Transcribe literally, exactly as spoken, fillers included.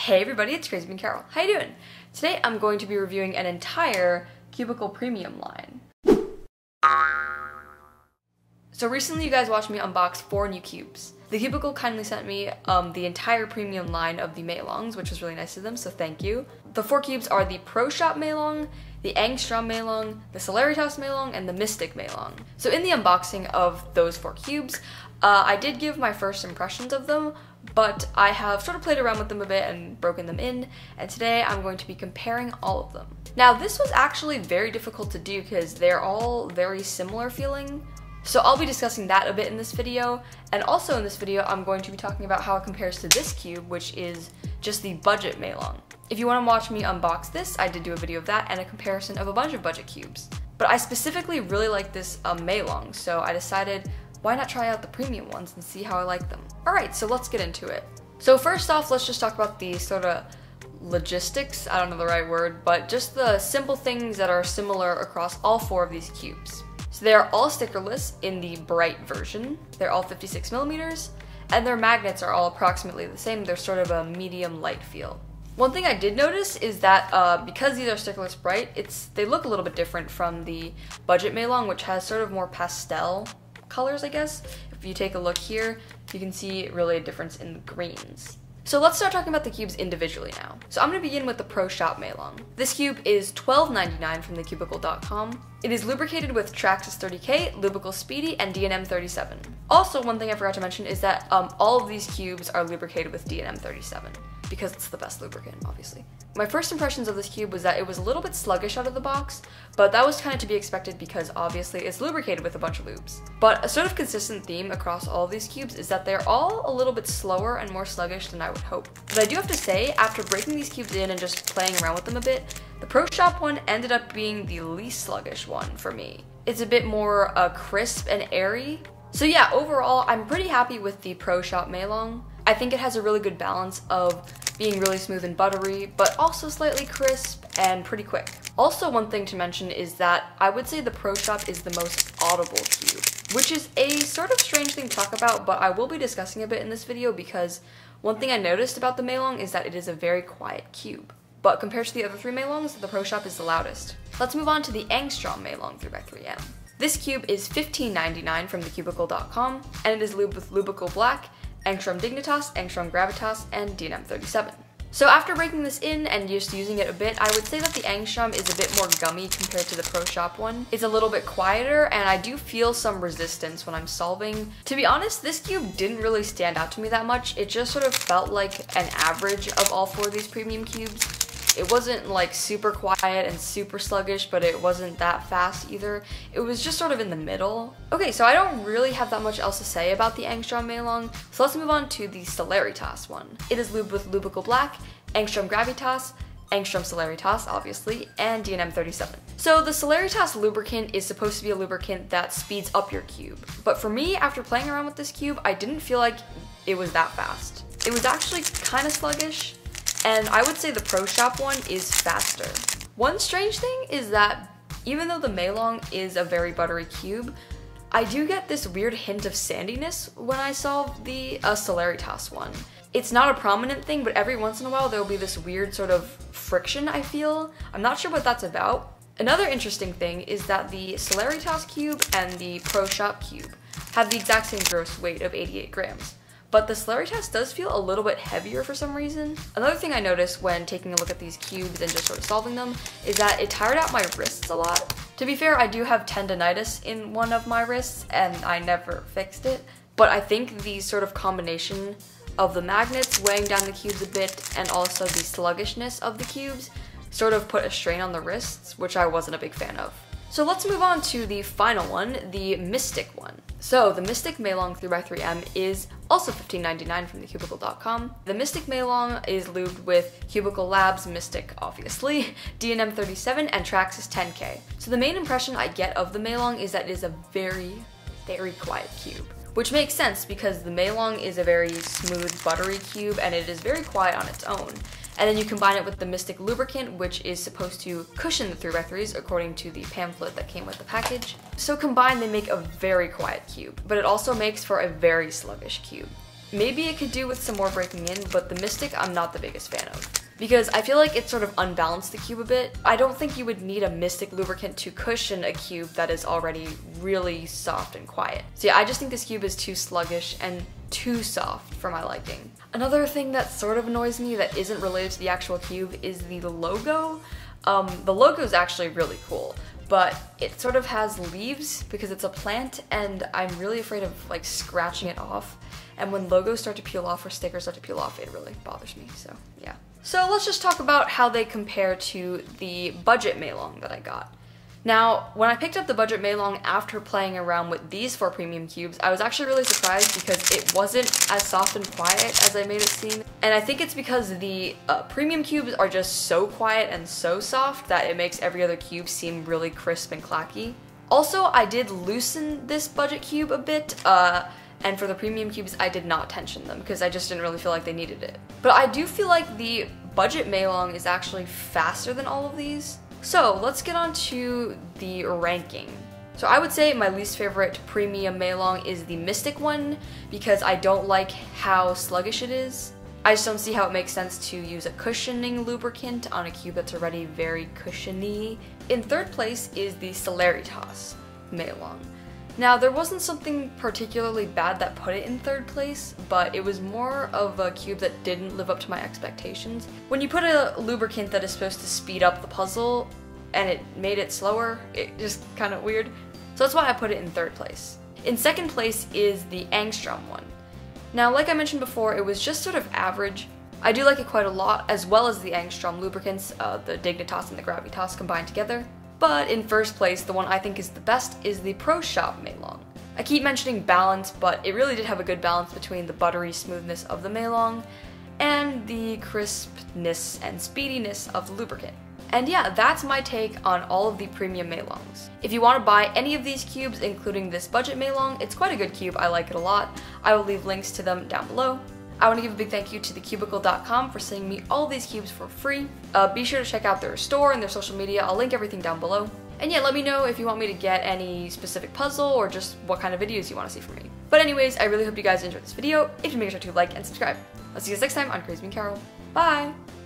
Hey everybody, it's Crazy Bean Carol. How you doing? Today I'm going to be reviewing an entire Cubicle Premium line. So recently you guys watched me unbox four new cubes. TheCubicle kindly sent me um, the entire premium line of the Meilongs, which was really nice of them, so thank you. The four cubes are the Pro Shop Meilong, the Angstrom Meilong, the Celeritas Meilong, and the Mystic Meilong. So in the unboxing of those four cubes, uh, I did give my first impressions of them, but I have sort of played around with them a bit and broken them in, and today I'm going to be comparing all of them. Now this was actually very difficult to do because they're all very similar feeling, so I'll be discussing that a bit in this video, and also in this video I'm going to be talking about how it compares to this cube, which is just the budget Meilong. If you want to watch me unbox this, I did do a video of that and a comparison of a bunch of budget cubes. But I specifically really like this um, Meilong, so I decided why not try out the premium ones and see how I like them. Alright, so let's get into it. So first off, let's just talk about the sort of logistics, I don't know the right word, but just the simple things that are similar across all four of these cubes. So they are all stickerless in the bright version, they're all fifty-six millimeters, and their magnets are all approximately the same, they're sort of a medium light feel. One thing I did notice is that uh, because these are stickerless bright, it's they look a little bit different from the budget Meilong, which has sort of more pastel colors, I guess. If you take a look here, you can see really a difference in the greens. So let's start talking about the cubes individually now. So I'm going to begin with the Pro Shop Meilong. This cube is twelve ninety-nine from the cubicle dot com. It is lubricated with Traxxas thirty K, Lubical Speedy, and D N M thirty-seven. Also, one thing I forgot to mention is that um, all of these cubes are lubricated with D N M thirty-seven, because it's the best lubricant, obviously. My first impressions of this cube was that it was a little bit sluggish out of the box, but that was kind of to be expected because obviously it's lubricated with a bunch of lubes. But a sort of consistent theme across all of these cubes is that they're all a little bit slower and more sluggish than I would hope. But I do have to say, after breaking these cubes in and just playing around with them a bit, the Pro Shop one ended up being the least sluggish one for me. It's a bit more uh, crisp and airy. So yeah, overall, I'm pretty happy with the Pro Shop Meilong. I think it has a really good balance of being really smooth and buttery, but also slightly crisp and pretty quick. Also, one thing to mention is that I would say the Pro Shop is the most audible cube, which is a sort of strange thing to talk about, but I will be discussing a bit in this video because one thing I noticed about the Meilong is that it is a very quiet cube. But compared to the other three Meilongs, the Pro Shop is the loudest. Let's move on to the Angstrom Meilong three by three M. This cube is fifteen ninety-nine from the cubicle dot com, and it is lubed with Lubical Black, Angstrom Dignitas, Angstrom Gravitas, and D N M thirty-seven. So after breaking this in and just using it a bit, I would say that the Angstrom is a bit more gummy compared to the Pro Shop one. It's a little bit quieter, and I do feel some resistance when I'm solving. To be honest, this cube didn't really stand out to me that much. It just sort of felt like an average of all four of these premium cubes. It wasn't like super quiet and super sluggish, but it wasn't that fast either. It was just sort of in the middle. Okay, so I don't really have that much else to say about the Angstrom Meilong, so let's move on to the Celeritas one. It is lubed with Lubical Black, Angstrom Gravitas, Angstrom Celeritas, obviously, and D N M thirty-seven. So the Celeritas lubricant is supposed to be a lubricant that speeds up your cube. But for me, after playing around with this cube, I didn't feel like it was that fast. It was actually kind of sluggish, and I would say the Pro Shop one is faster. One strange thing is that even though the Meilong is a very buttery cube, I do get this weird hint of sandiness when I solve the uh, Celeritas one. It's not a prominent thing, but every once in a while there will be this weird sort of friction, I feel. I'm not sure what that's about. Another interesting thing is that the Celeritas cube and the Pro Shop cube have the exact same gross weight of eighty-eight grams. But the Celeritas does feel a little bit heavier for some reason. Another thing I noticed when taking a look at these cubes and just sort of solving them is that it tired out my wrists a lot. To be fair, I do have tendonitis in one of my wrists and I never fixed it. But I think the sort of combination of the magnets weighing down the cubes a bit and also the sluggishness of the cubes sort of put a strain on the wrists, which I wasn't a big fan of. So let's move on to the final one, the Mystic one. So the Mystic Meilong three by three M is also fifteen ninety-nine from the cubicle dot com. The Mystic Meilong is lubed with Cubicle Labs Mystic, obviously, D N M thirty-seven, and Traxxas ten K. So the main impression I get of the Meilong is that it is a very, very quiet cube. Which makes sense because the Meilong is a very smooth, buttery cube and it is very quiet on its own. And then you combine it with the Mystic lubricant, which is supposed to cushion the three by threes according to the pamphlet that came with the package. So combined, they make a very quiet cube, but it also makes for a very sluggish cube. maybe it could do with some more breaking in, but the Mystic I'm not the biggest fan of. Because I feel like it sort of unbalanced the cube a bit. I don't think you would need a Mystic lubricant to cushion a cube that is already really soft and quiet. So yeah, I just think this cube is too sluggish and too soft for my liking. Another thing that sort of annoys me that isn't related to the actual cube is the logo. Um, the logo is actually really cool, but it sort of has leaves because it's a plant, and I'm really afraid of like scratching it off. And when logos start to peel off or stickers start to peel off, it really bothers me, so yeah. So let's just talk about how they compare to the budget Meilong that I got. Now, when I picked up the budget Meilong after playing around with these four premium cubes, I was actually really surprised because it wasn't as soft and quiet as I made it seem. And I think it's because the uh, premium cubes are just so quiet and so soft that it makes every other cube seem really crisp and clacky. Also, I did loosen this budget cube a bit, uh, and for the premium cubes, I did not tension them because I just didn't really feel like they needed it. But I do feel like the budget Meilong is actually faster than all of these. So let's get on to the ranking. So I would say my least favorite premium Meilong is the Mystic one because I don't like how sluggish it is. I just don't see how it makes sense to use a cushioning lubricant on a cube that's already very cushiony. In third place is the Celeritas Meilong. Now, there wasn't something particularly bad that put it in third place, but it was more of a cube that didn't live up to my expectations. When you put a lubricant that is supposed to speed up the puzzle and it made it slower, it just kind of weird. So that's why I put it in third place. In second place is the Angstrom one. Now, like I mentioned before, it was just sort of average. I do like it quite a lot, as well as the Angstrom lubricants, uh, the Dignitas and the Gravitas combined together. But in first place, the one I think is the best is the Pro Shop Meilong. I keep mentioning balance, but it really did have a good balance between the buttery smoothness of the Meilong and the crispness and speediness of the lubricant. And yeah, that's my take on all of the premium Meilongs. If you want to buy any of these cubes, including this budget Meilong, it's quite a good cube, I like it a lot. I will leave links to them down below. I want to give a big thank you to the cubicle dot com for sending me all these cubes for free. Uh, be sure to check out their store and their social media. I'll link everything down below. And yeah, let me know if you want me to get any specific puzzle or just what kind of videos you want to see from me. But anyways, I really hope you guys enjoyed this video. If you make sure to like and subscribe. I'll see you guys next time on Crazy Bean Carol. Bye!